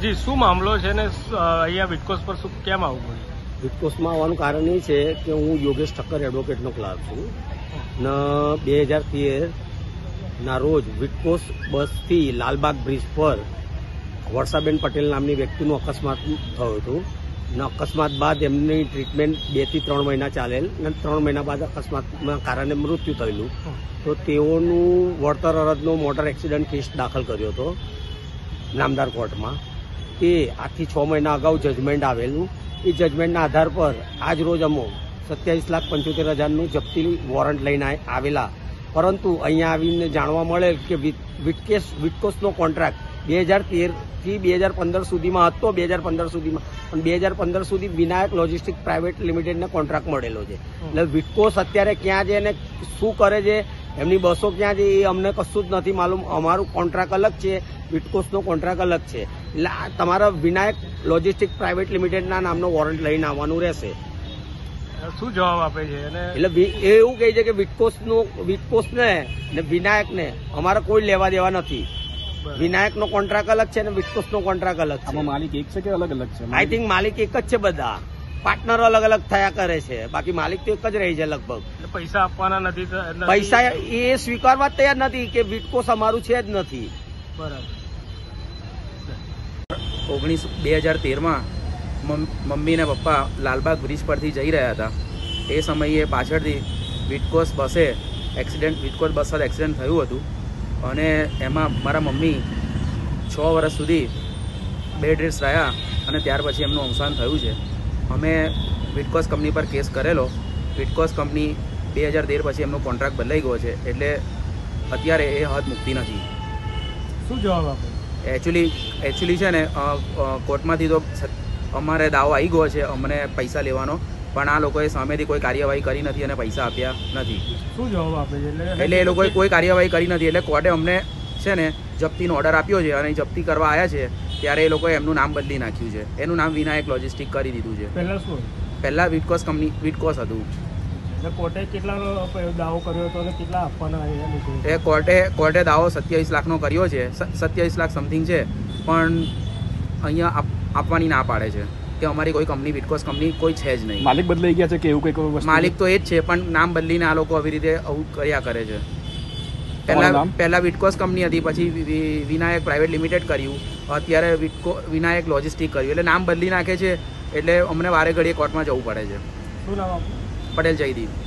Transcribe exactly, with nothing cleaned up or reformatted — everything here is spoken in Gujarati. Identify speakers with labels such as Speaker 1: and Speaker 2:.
Speaker 1: જી શું મામલો છે ને અહીંયા વિટકોસ પર શું કેમ આવવું પડ્યું?
Speaker 2: વિટકોસમાં આવવાનું કારણ એ છે કે હું યોગેશ ઠક્કર એડવોકેટનો ક્લાર્ક છું ને બે હજાર તેર ના રોજ વિટકોસ બસથી લાલબાગ બ્રિજ પર વર્ષાબેન પટેલ નામની વ્યક્તિનું અકસ્માત થયું હતું ને અકસ્માત બાદ એમની ટ્રીટમેન્ટ બે થી ત્રણ મહિના ચાલેલ અને ત્રણ મહિના બાદ અકસ્માતના કારણે મૃત્યુ થયેલું. તો તેઓનું વળતર અરજનો મોટર એક્સિડન્ટ કેસ દાખલ કર્યો હતો નામદાર કોર્ટમાં. તે આજથી છ મહિના અગાઉ જજમેન્ટ આવેલું. એ જજમેન્ટના આધાર પર આજ રોજ અમો સત્યાવીસ લાખ પંચોતેર હજારનું જપ્તી વોરંટ લઈને આવેલા. પરંતુ અહીંયા આવીને જાણવા મળે કે વિટકેસ વિટકોસનો કોન્ટ્રાક્ટ બે હજાર તેર થી બે હજાર પંદર સુધીમાં હતો. બે હજાર પંદર સુધીમાં પણ બે હજાર પંદર સુધી વિનાયક લોજિસ્ટિક પ્રાઇવેટ લિમિટેડને કોન્ટ્રાક્ટ મળેલો છે. એટલે વિટકોસ અત્યારે ક્યાં છે અને શું કરે છે, એમની બસો ક્યાં છે એ અમને કશું જ નથી માલુમ. અમારું કોન્ટ્રાક્ટ અલગ છે, વિટકોસનો કોન્ટ્રાક્ટ અલગ છે. એટલે તમારા વિનાયક લોજિસ્ટિક પ્રાઇવેટ લિમિટેડના નામનો વોરંટ લઈને આવવાનું રહેશે.
Speaker 1: શું જવાબ આપે છે?
Speaker 2: એટલે એ એવું કહે છે કે વિટકોસનું વિટકોસને ને વિનાયકને અમારે કોઈ લેવા દેવા નથી. વિનાયકનો કોન્ટ્રાક્ટ અલગ છે અને વિટકોસનો કોન્ટ્રાક્ટ અલગ છે.
Speaker 3: માલિક એક છે કે અલગ અલગ છે?
Speaker 2: આઈ થિંક માલિક એક જ છે. બધા પાર્ટનર અલગ અલગ થયા કરે છે, બાકી માલિક તો એક જ રહી છે લગભગ.
Speaker 1: પૈસા આપવાના નથી?
Speaker 2: પૈસા એ સ્વીકારવા તૈયાર નથી કે વિટકોસ અમારું છે જ નથી.
Speaker 1: બરાબર.
Speaker 4: ઓગણીસ બે હજાર તેરમાં મમ્મી ને પપ્પા લાલબાગ બ્રિજ પરથી જઈ રહ્યા હતા. એ સમયે પાછળથી વિટકોસ બસે એક્સિડન્ટ વિટકોસ બસ સાથે એક્સિડન્ટ થયું હતું અને એમાં મારા મમ્મી છ વર્ષ સુધી બેડ રેસ્ટ રહ્યા અને ત્યાર પછી એમનું અવસાન થયું છે. અમે વિટકોસ કંપની પર કેસ કરેલો. વિટકોસ કંપની બે હજાર તેર પછી એમનો કોન્ટ્રાક્ટ બદલાઈ ગયો છે, એટલે અત્યારે એ હદ મુક્તિ નથી.
Speaker 1: શું જવાબ આપે?
Speaker 4: એકચ્યુઅલી એકચ્યુઅલી છે ને કોર્ટમાંથી તો અમારે દાવો આવી ગયો છે અમને પૈસા લેવાનો, પણ આ લોકોએ સામેથી કોઈ કાર્યવાહી કરી નથી અને પૈસા આપ્યા નથી.
Speaker 1: શું જવાબ આપે છે?
Speaker 4: એટલે એ લોકોએ કોઈ કાર્યવાહી કરી નથી. એટલે કોર્ટે અમને છે ને જપ્તીનો ઓર્ડર આપ્યો છે અને જપ્તી કરવા આવ્યા છે ત્યારે એ લોકોએ એમનું નામ બદલી નાખ્યું છે. એનું નામ વિનાયક લોજિસ્ટિક કરી દીધું છે.
Speaker 1: પહેલા શું?
Speaker 4: પહેલા વિટકોસ કંપની વિટકોસ હતું.
Speaker 1: કોર્ટે કેટલાનો દાવો કર્યો હતો અને કેટલા આપવાના?
Speaker 4: એ કોર્ટે કોર્ટે દાવો સત્યાવીસ લાખનો કર્યો છે. સત્યાવીસ લાખ સમથિંગ છે, પણ અહીંયા આપવાની ના પાડે છે કે અમારી કોઈ કંપની વિટકોસ કંપની કોઈ છે જ નહીં.
Speaker 3: માલિક બદલાઈ ગયા છે કે એવું કંઈક?
Speaker 4: માલિક તો એ જ છે, પણ નામ બદલીને આ લોકો આવી રીતે આવું કર્યા કરે છે. પહેલા પહેલા વિટકોસ કંપની હતી, પછી વિનાયક પ્રાઇવેટ લિમિટેડ કર્યું, અત્યારે વિટકો વિનાયક લોજિસ્ટિક કર્યું. એટલે નામ બદલી નાખે છે, એટલે અમને વારે ઘડીએ કોર્ટમાં જવું પડે છે.
Speaker 1: શું નામ?
Speaker 4: પટેલ જયદીપ.